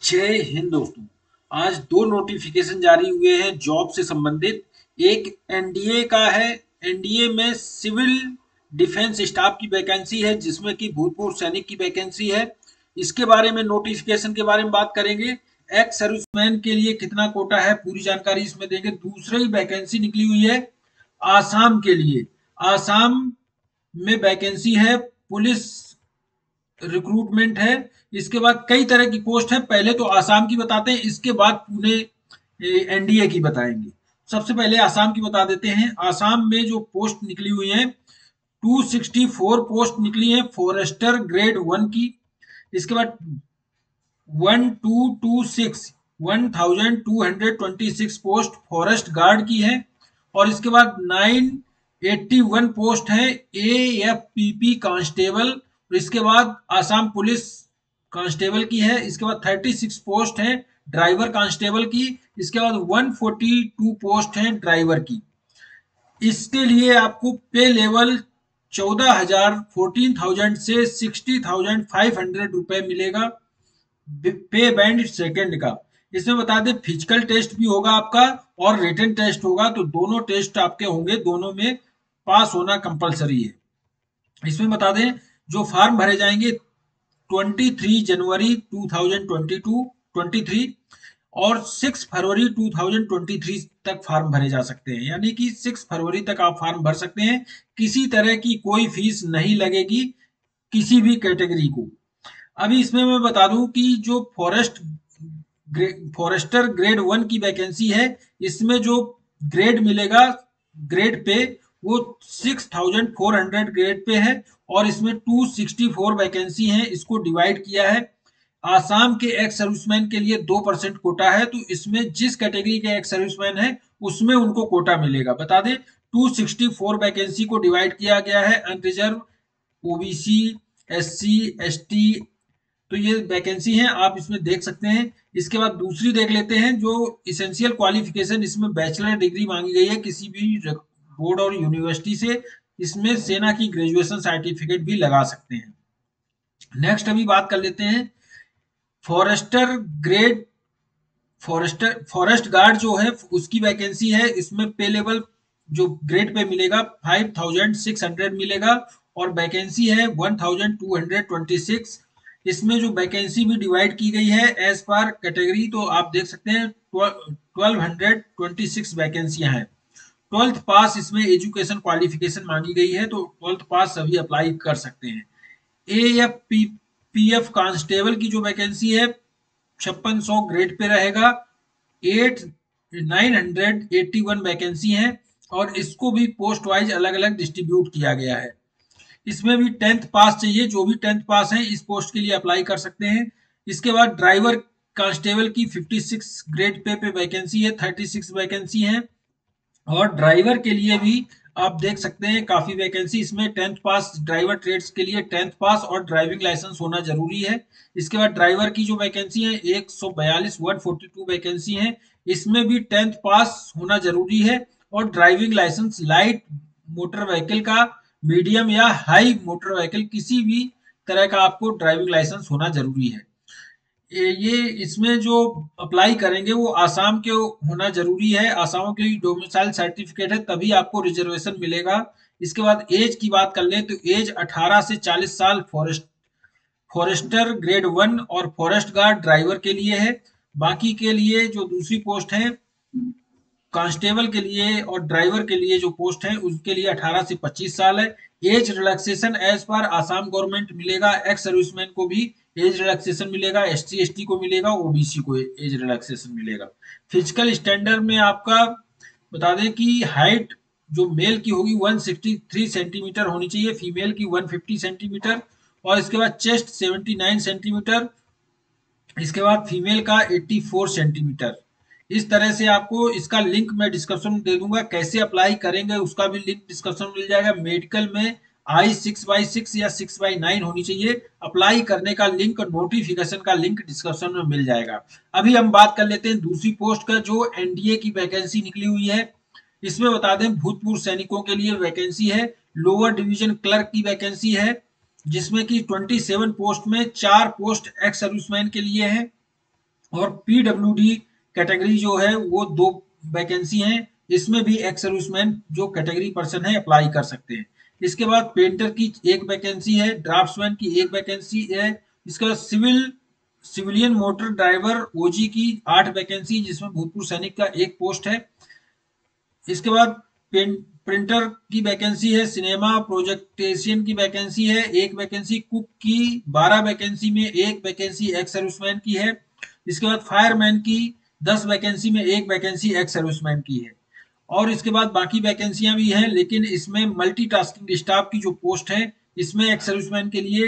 जय हिंद दोस्तों। आज दो नोटिफिकेशन जारी हुए हैं जॉब से संबंधित। एक एनडीए का है। एनडीए में सिविल डिफेंस स्टाफ की वैकेंसी है जिसमें कि भूतपूर्व सैनिक की वैकेंसी है। इसके बारे में नोटिफिकेशन के बारे में बात करेंगे। एक्स सर्विसमैन के लिए कितना कोटा है पूरी जानकारी इसमें देंगे। दूसरी वैकेंसी निकली हुई है आसाम के लिए। आसाम में वैकेंसी है पुलिस रिक्रूटमेंट है। इसके बाद कई तरह की पोस्ट है। पहले तो आसाम की बताते हैं, इसके बाद पुणे एनडीए की बताएंगे। सबसे पहले आसाम की बता देते हैं। आसाम में जो पोस्ट निकली हुई है 264 पोस्ट निकली है फॉरेस्टर ग्रेड 1 की। इसके बाद 1226 1226 पोस्ट फॉरेस्ट गार्ड की है। और इसके बाद 981 पोस्ट है एएफपीपी कांस्टेबल। इसके बाद आसाम पुलिस कांस्टेबल की है। इसके बाद 36 पोस्ट है ड्राइवर कांस्टेबल की। इसके बाद 142 पोस्ट है ड्राइवर की। इसके लिए आपको पे लेवल 14,000 से 60,500 रुपए मिलेगा। पे बैंड सेकंड का। इसमें बता दें फिजिकल टेस्ट भी होगा आपका और रिटन टेस्ट होगा, तो दोनों टेस्ट आपके होंगे, दोनों में पास होना कंपलसरी है। इसमें बता दें जो फॉर्म भरे जाएंगे 23 जनवरी 2023 और 6 फरवरी 2023 तक फॉर्म भरे जा सकते हैं। यानी कि 6 फरवरी तक आप फॉर्म भर सकते हैं। किसी तरह की कोई फीस नहीं लगेगी किसी भी कैटेगरी को। अभी इसमें मैं बता दूं कि जो फॉरेस्टर ग्रेड 1 की वैकेंसी है, इसमें जो ग्रेड मिलेगा, ग्रेड पे, वो 6,400 ग्रेड पे है। और इसमें 264 वैकेंसी है। इसको डिवाइड किया है। आसाम के एक्स सर्विसमैन के लिए 2% कोटा है, तो इसमें जिस कैटेगरी के एक्स सर्विसमैन है उसमें उनको कोटा मिलेगा। बता दें 264 वैकेंसी को डिवाइड किया गया है अनरिजर्व, ओबीसी, एससी, एसटी। तो ये वैकेंसी है, आप इसमें देख सकते हैं। इसके बाद दूसरी देख लेते हैं। जो इसेंशियल क्वालिफिकेशन, इसमें बैचलर डिग्री मांगी गई है किसी भी बोर्ड और यूनिवर्सिटी से। इसमें सेना की ग्रेजुएशन सर्टिफिकेट भी लगा सकते हैं। नेक्स्ट अभी बात कर लेते हैं फॉरेस्टर ग्रेड। फॉरेस्ट गार्ड जो है उसकी वैकेंसी है। इसमें पे लेवल जो ग्रेड पे मिलेगा 5,600 मिलेगा और वैकेंसी है 1,226। इसमें जो वैकेंसी भी डिवाइड की गई है एज पर कैटेगरी, तो आप देख सकते हैं 1226 वैकेंसियां हैं। 12th पास इसमें एजुकेशन क्वालिफिकेशन मांगी गई है, तो 12th पास सभी अप्लाई कर सकते हैं। एएफपीएफ कांस्टेबल की जो वैकेंसी है 5600 ग्रेड पे रहेगा। 981 वैकेंसी है और इसको भी पोस्ट वाइज अलग अलग डिस्ट्रीब्यूट किया गया है। इसमें भी 10th पास चाहिए। जो भी 10th पास है इस पोस्ट के लिए अप्लाई कर सकते हैं। इसके बाद ड्राइवर कांस्टेबल की 56 ग्रेड पे वैकेंसी है, 36 वैकेंसी है। और ड्राइवर के लिए भी आप देख सकते हैं काफी वैकेंसी। इसमें 10th पास, ड्राइवर ट्रेड्स के लिए 10th पास और ड्राइविंग लाइसेंस होना जरूरी है। इसके बाद ड्राइवर की जो वैकेंसी है 142 142 वैकेंसी है। इसमें भी 10th पास होना जरूरी है और driving licence light motor vehicle का, मीडियम या हाई मोटर व्हीकल किसी भी तरह का आपको ड्राइविंग लाइसेंस होना जरूरी है। ये इसमें जो अप्लाई करेंगे वो आसाम के होना जरूरी है। आसाम के डोमिसाइल सर्टिफिकेट है तभी आपको रिजर्वेशन मिलेगा। इसके बाद एज की बात कर लें तो एज 18 से 40 साल फॉरेस्टर ग्रेड 1 और फॉरेस्ट गार्ड ड्राइवर के लिए है। बाकी के लिए जो दूसरी पोस्ट है कांस्टेबल के लिए और ड्राइवर के लिए जो पोस्ट है उसके लिए 18 से 25 साल है। एज रिलैक्सेशन एज पर आसाम गवर्नमेंट मिलेगा। एक्स सर्विसमैन को भी एज रिलैक्सेशन मिलेगा, एससी एसटी को मिलेगा, ओबीसी को एज रिलैक्सेशन मिलेगा। फिजिकल स्टैंडर्ड में आपका बता दें कि हाइट जो मेल की होगी 163 सेंटीमीटर होनी चाहिए, फीमेल की 150 सेंटीमीटर। और इसके बाद चेस्ट 79 सेंटीमीटर। इसके बाद फीमेल का 84 सेंटीमीटर। इस तरह से आपको इसका लिंक मैं डिस्क्रिप्शन में दे दूंगा, कैसे अप्लाई करेंगे उसका भी लिंक डिस्क्रिप्शन में मिल जाएगा। मेडिकल में I6/6 या 6/9 होनी चाहिए। अप्लाई करने का लिंक, नोटिफिकेशन का लिंक डिस्क्रिप्शन में मिल जाएगा। अभी हम बात कर लेते हैं दूसरी पोस्ट का जो एनडीए की वैकेंसी निकली हुई है। इसमें बता दें भूतपूर्व सैनिकों के लिए वैकेंसी है। लोअर डिवीजन क्लर्क की वैकेंसी है जिसमें कि 27 पोस्ट में 4 पोस्ट एक्स सर्विसमैन के लिए है। और पीडब्ल्यूडी कैटेगरी जो है वो 2 वैकेंसी हैं, इसमें भी एक्स सर्विसमैन जो कैटेगरी पर्सन है अप्लाई कर सकते हैं। इसके बाद पेंटर की 1 वैकेंसी है, ड्राफ्ट्समैन की 1 वैकेंसी है। इसके बाद सिविलियन मोटर ड्राइवर ओजी की 8 वैकेंसी, जिसमें भूतपूर्व सैनिक का 1 पोस्ट है। इसके बाद प्रिंटर की वैकेंसी है, सिनेमा प्रोजेक्टेशियन की वैकेंसी है 1 वैकेंसी, कुक की 12 वैकेंसी में 1 वैकेंसी एक्स सर्विसमैन की है। इसके बाद फायरमैन की 10 वैकेंसी में 1 वैकेंसी एक्स सर्विसमैन की है। और इसके बाद बाकी वैकेंसियां भी हैं, लेकिन इसमें मल्टीटास्किंग स्टाफ की जो पोस्ट है, इसमें एक्स सर्विसमैन के लिए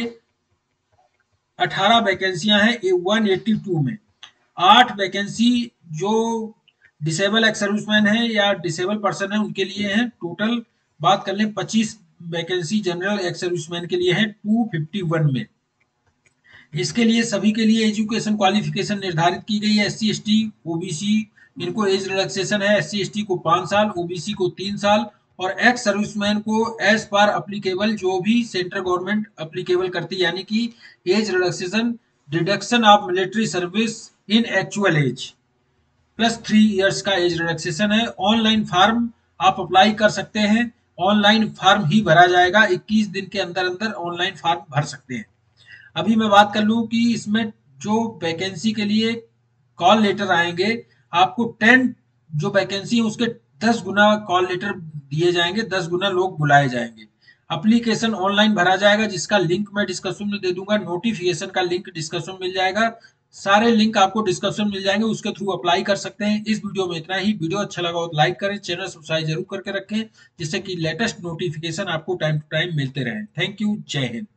18 वैकेंसियां हैं 182 में। 8 वैकेंसी जो डिसेबल एक्स सर्विसमैन है या डिसेबल पर्सन है उनके लिए है। टोटल बात कर लें 25 वैकेंसी जनरल एक्स सर्विसमैन के लिए है 251 में। इसके लिए सभी के लिए एजुकेशन क्वालिफिकेशन निर्धारित की गई है। एससी एसटी ओबीसी इनको एज रिलैक्सेशन है, एससी एसटी को 5 साल, ओबीसी को 3 साल और एक्स सर्विसमैन को एज पर अप्लीकेबल जो भी सेंट्रल गवर्नमेंट अप्लीकेबल करती है, यानी कि age relaxation deduction of military service in actual age plus 3 years का एज रिलैक्सेशन है। ऑनलाइन फॉर्म आप अप्लाई कर सकते हैं, ऑनलाइन फॉर्म ही भरा जाएगा, 21 दिन के अंदर अंदर ऑनलाइन फॉर्म भर सकते हैं। अभी मैं बात कर लूं कि इसमें जो वैकेंसी के लिए कॉल लेटर आएंगे, आपको 10 जो वैकेंसी है उसके 10 गुना कॉल लेटर दिए जाएंगे, 10 गुना लोग बुलाए जाएंगे। एप्लीकेशन ऑनलाइन भरा जाएगा, जिसका लिंक मैं डिस्क्रिप्शन में दे दूंगा, नोटिफिकेशन का लिंक डिस्क्रिप्शन में मिल जाएगा, सारे लिंक आपको डिस्क्रिप्शन मिल जाएंगे, उसके थ्रू अप्लाई कर सकते हैं। इस वीडियो में इतना ही। वीडियो अच्छा लगा हो तो लाइक करें, चैनल सब्सक्राइब जरूर करके रखें, जिससे कि लेटेस्ट नोटिफिकेशन आपको टाइम टू टाइम मिलते रहे। थैंक यू, जय हिंद।